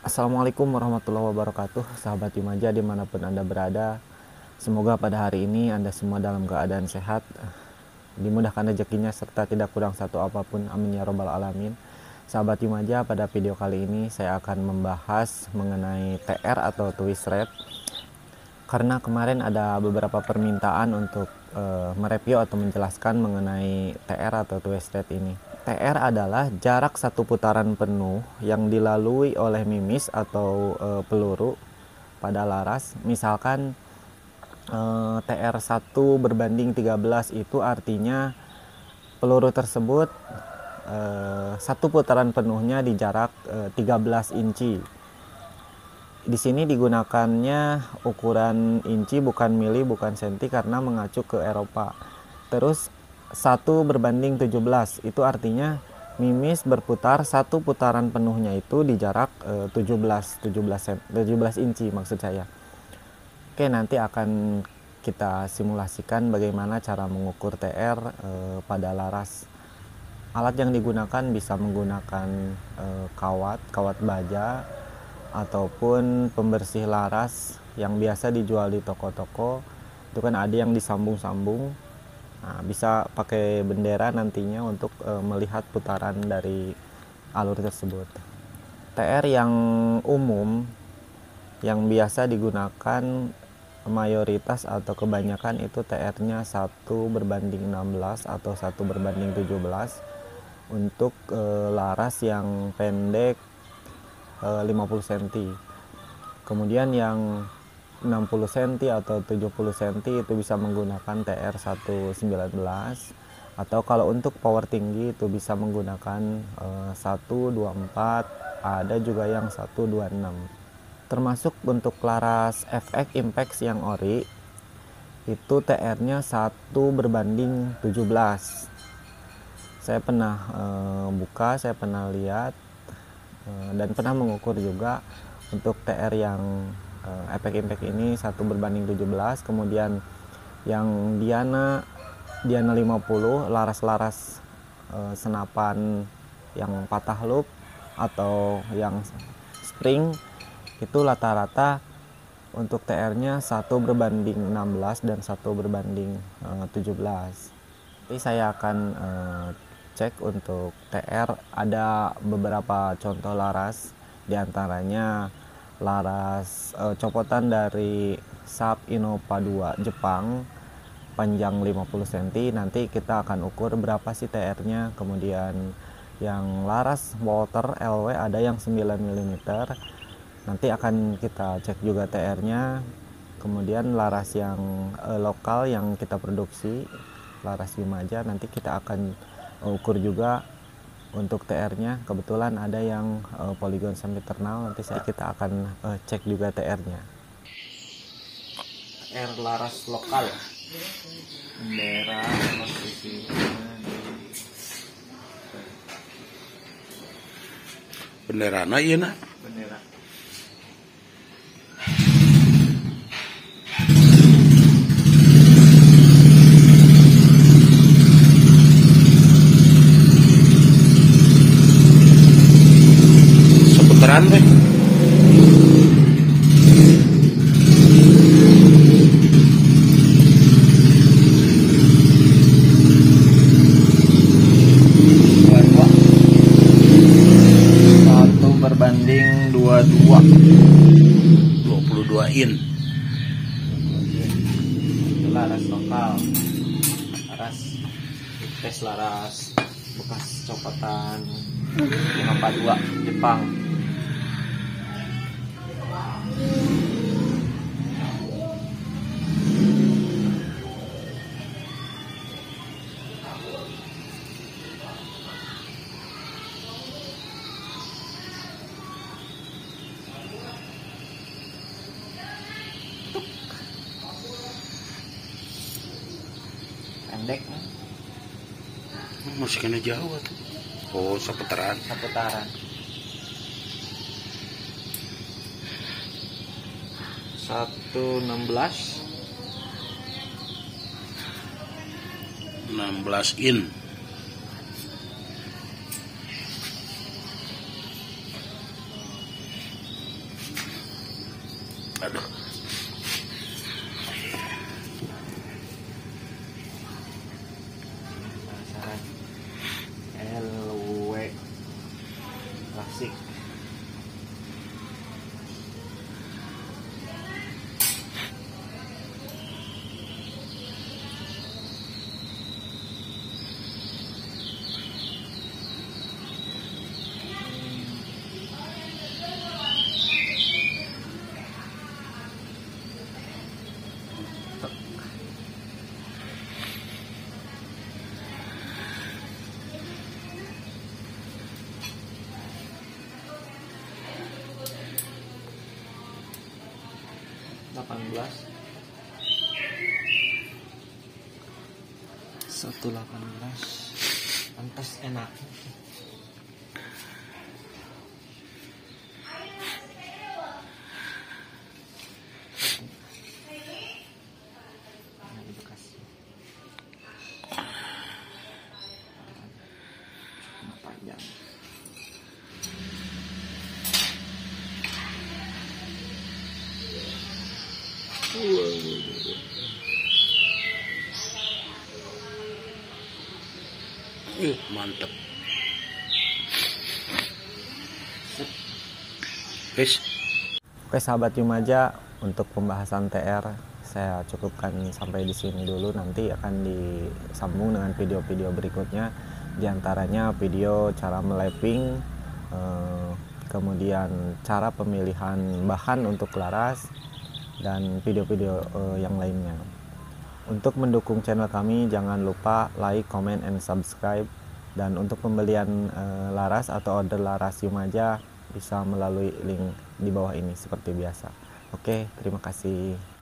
Assalamualaikum warahmatullahi wabarakatuh, sahabat Imaja dimanapun Anda berada. Semoga pada hari ini Anda semua dalam keadaan sehat, dimudahkan rezekinya serta tidak kurang satu apapun, amin ya robbal alamin. Sahabat Imaja, pada video kali ini saya akan membahas mengenai TR atau twist rate, karena kemarin ada beberapa permintaan untuk mereview atau menjelaskan mengenai TR atau twist rate ini. TR adalah jarak satu putaran penuh yang dilalui oleh mimis atau peluru pada laras. Misalkan TR 1 berbanding 13, itu artinya peluru tersebut satu putaran penuhnya di jarak 13 inci. Di sini digunakannya ukuran inci, bukan mili, bukan senti, karena mengacu ke Eropa. Terus 1 berbanding 17, itu artinya mimis berputar satu putaran penuhnya itu di jarak 17 inci maksud saya. Oke, nanti akan kita simulasikan bagaimana cara mengukur TR pada laras. Alat yang digunakan bisa menggunakan kawat baja ataupun pembersih laras yang biasa dijual di toko-toko. Itu kan ada yang disambung-sambung. Nah, bisa pakai bendera nantinya untuk melihat putaran dari alur tersebut. TR yang umum yang biasa digunakan mayoritas atau kebanyakan itu TR-nya 1 berbanding 16 atau 1 berbanding 17 untuk laras yang pendek 50 cm. Kemudian yang 60 cm atau 70 cm itu bisa menggunakan TR 119, atau kalau untuk power tinggi itu bisa menggunakan 124, ada juga yang 126. Termasuk untuk laras FX Impex yang ori itu TR-nya 1 berbanding 17. Saya pernah buka, saya pernah lihat dan pernah mengukur juga untuk TR yang efek impact ini 1 berbanding 17. Kemudian yang Diana 50, laras-laras senapan yang patah loop atau yang spring, itu rata-rata untuk TR-nya 1 berbanding 16 dan 1 berbanding 17. Nanti saya akan cek untuk TR, ada beberapa contoh laras, diantaranya laras copotan dari Sub Innova 2 Jepang panjang 50 cm. Nanti kita akan ukur berapa sih TR-nya. Kemudian yang laras Walter LW ada yang 9 mm, nanti akan kita cek juga TR-nya. Kemudian laras yang lokal yang kita produksi, laras Imaja, nanti kita akan ukur juga untuk TR-nya. Kebetulan ada yang poligon sempiternal, nanti kita akan cek juga TR-nya. TR laras lokal, bendera posisinya benderana iya nak bendera. seputaran teh Berbanding 22 in. Itu laras lokal, laras tes laras bekas copotan 542 Jepang. Pendek, Masih kena jauh tuh. Oh, seputaran. seputaran 116 16 in. Aduh. Penasaran. LW klasik. Satu 18 pantas enak. Panjang. Mantap. Guys. Oke sahabat Yumaja, untuk pembahasan TR saya cukupkan sampai di sini dulu. Nanti akan disambung dengan video-video berikutnya. Di antaranya video cara melapping, kemudian cara pemilihan bahan untuk laras, dan video-video yang lainnya. Untuk mendukung channel kami, jangan lupa like, comment, and subscribe. Dan untuk pembelian laras atau order laras Yumaja bisa melalui link di bawah ini seperti biasa. Oke, terima kasih.